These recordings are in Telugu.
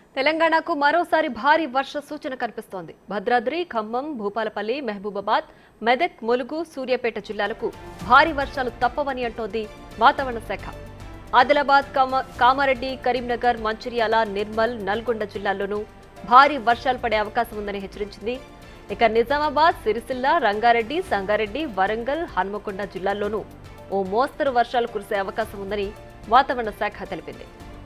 తెలంగాణకు మరోసారి భారీ వర్ష సూచన కనిపిస్తోంది. భద్రాద్రి, ఖమ్మం, భూపాలపల్లి, మహబూబాబాద్, మెదక్, ములుగు, సూర్యాపేట జిల్లాలకు భారీ వర్షాలు తప్పవని అంటోంది వాతావరణ శాఖ. ఆదిలాబాద్, కామారెడ్డి, కరీంనగర్, మంచిర్యాల, నిర్మల్, నల్గొండ జిల్లాల్లోనూ భారీ వర్షాలు పడే అవకాశం ఉందని హెచ్చరించింది. ఇక నిజామాబాద్, సిరిసిల్ల, రంగారెడ్డి, సంగారెడ్డి, వరంగల్, హన్మకొండ జిల్లాల్లోనూ ఓ మోస్తరు వర్షాలు కురిసే అవకాశం ఉందని వాతావరణ శాఖ తెలిపింది.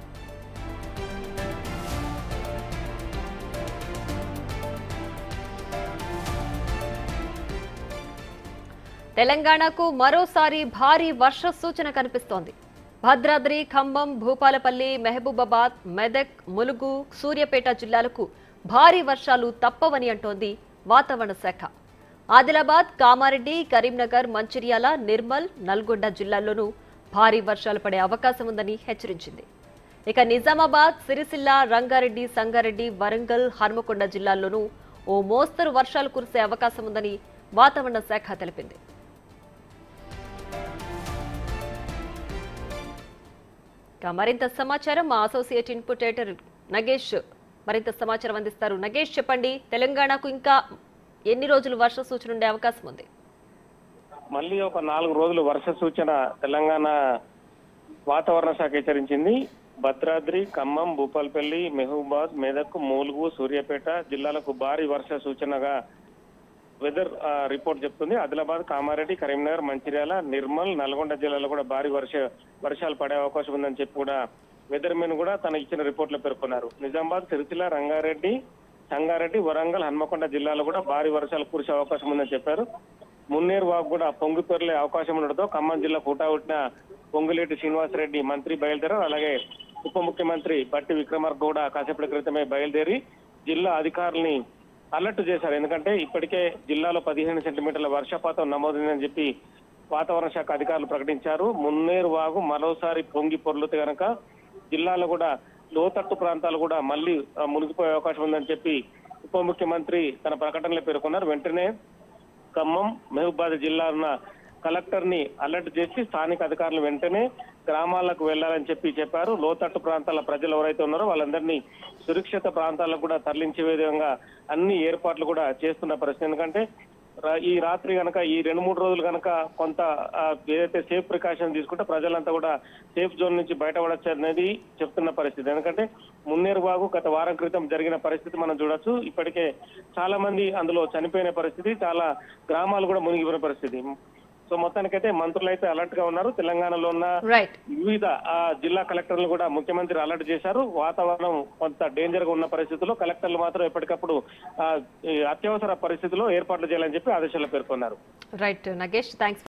తెలంగాణకు మరోసారి భారీ వర్ష సూచన కనిపిస్తోంది. భద్రాద్రి, ఖమ్మం, భూపాలపల్లి, మహబూబాబాద్, మెదక్, ములుగు, సూర్యాపేట జిల్లాలకు భారీ వర్షాలు తప్పవని అంటోంది వాతావరణ శాఖ. ఆదిలాబాద్, కామారెడ్డి, కరీంనగర్, మంచిర్యాల, నిర్మల్, నల్గొండ జిల్లాల్లోనూ భారీ వర్షాలు పడే అవకాశం ఉందని హెచ్చరించింది. ఇక నిజామాబాద్, సిరిసిల్ల, రంగారెడ్డి, సంగారెడ్డి, వరంగల్, హన్మకొండ జిల్లాల్లోనూ ఓ మోస్తరు వర్షాలు కురిసే అవకాశం ఉందని వాతావరణ శాఖ తెలిపింది. మరింత సమాచారం మా అసోసియేట్ ఇన్పుట్ ఎడిటర్ నగేష్ మరింత సమాచారం అందిస్తారు. నగేష్, చెప్పండి, తెలంగాణకు ఇంకా ఎన్ని రోజులు వర్ష సూచన ఉండే అవకాశం ఉంది? మళ్ళీ ఒక 4 రోజులు వర్ష సూచన తెలంగాణ వాతావరణ శాఖ హెచ్చరించింది. భద్రాద్రి, ఖమ్మం, భూపాలపల్లి, మహబూబాబాద్, మెదక్, ములుగు, సూర్యాపేట జిల్లాలకు భారీ వర్ష సూచనగా వెదర్ రిపోర్ట్ చెప్తుంది. ఆదిలాబాద్, కామారెడ్డి, కరీంనగర్, మంచిర్యాల, నిర్మల్, నల్గొండ జిల్లాలో కూడా భారీ వర్షాలు పడే అవకాశం ఉందని చెప్పి కూడా వెదర్ మెన్ కూడా తన ఇచ్చిన రిపోర్ట్ లో పేర్కొన్నారు. నిజామాబాద్, సిరిసిల్ల, రంగారెడ్డి, సంగారెడ్డి, వరంగల్, హన్మకొండ జిల్లాలో కూడా భారీ వర్షాలు కురిసే అవకాశం ఉందని చెప్పారు. మున్నేరు వాగు కూడా పొంగి పొరలే అవకాశం ఉండడంతో ఖమ్మం జిల్లా పుట్టిన పొంగులేటి శ్రీనివాసరెడ్డి మంత్రి బయలుదేరారు. అలాగే ఉప ముఖ్యమంత్రి బట్టి విక్రమార్క కూడా కాసేపటి క్రితమే బయలుదేరి జిల్లా అధికారుల్ని అలర్ట్ చేశారు. ఎందుకంటే ఇప్పటికే జిల్లాలో 15 సెంటీమీటర్ల వర్షపాతం నమోదైందని చెప్పి వాతావరణ శాఖ అధికారులు ప్రకటించారు. మున్నేరు వాగు మరోసారి పొంగి పొర్లితే కనుక జిల్లాలో కూడా లోతట్టు ప్రాంతాలు కూడా మళ్ళీ మునిగిపోయే అవకాశం ఉందని చెప్పి ఉప ముఖ్యమంత్రి తన ప్రకటనలో పేర్కొన్నారు. వెంటనే ఖమ్మం, మహబూబాబాద్ జిల్లా ఉన్న కలెక్టర్ ని అలర్ట్ చేసి స్థానిక అధికారులు వెంటనే గ్రామాలకు వెళ్లాలని చెప్పారు. లోతట్టు ప్రాంతాల ప్రజలు ఎవరైతే ఉన్నారో వాళ్ళందరినీ సురక్షిత ప్రాంతాలకు కూడా తరలించే విధంగా అన్ని ఏర్పాట్లు కూడా చేస్తున్న పరిస్థితి. ఎందుకంటే ఈ రాత్రి కనుక ఈ 2-3 రోజులు కనుక కొంత ఏదైతే సేఫ్ ప్రికాషన్ తీసుకుంటే ప్రజలంతా కూడా సేఫ్ జోన్ నుంచి బయటపడచ్చు అనేది చెప్తున్న పరిస్థితి. ఎందుకంటే మున్నేరు వాగు గత వారం క్రితం జరిగిన పరిస్థితి మనం చూడొచ్చు. ఇప్పటికే చాలా మంది అందులో చనిపోయిన పరిస్థితి, చాలా గ్రామాలు కూడా మునిగిపోయిన పరిస్థితి. సో మొత్తానికైతే మంత్రులు అయితే అలర్ట్ గా ఉన్నారు. తెలంగాణలో ఉన్న వివిధ జిల్లా కలెక్టర్లు కూడా ముఖ్యమంత్రి అలర్ట్ చేశారు. వాతావరణం కొంత డేంజర్ గా ఉన్న పరిస్థితుల్లో కలెక్టర్లు మాత్రం ఎప్పటికప్పుడు అత్యవసర పరిస్థితుల్లో ఏర్పాట్లు చేయాలని చెప్పి ఆదేశాలు పేర్కొన్నారు. Right Nagesh, thanks.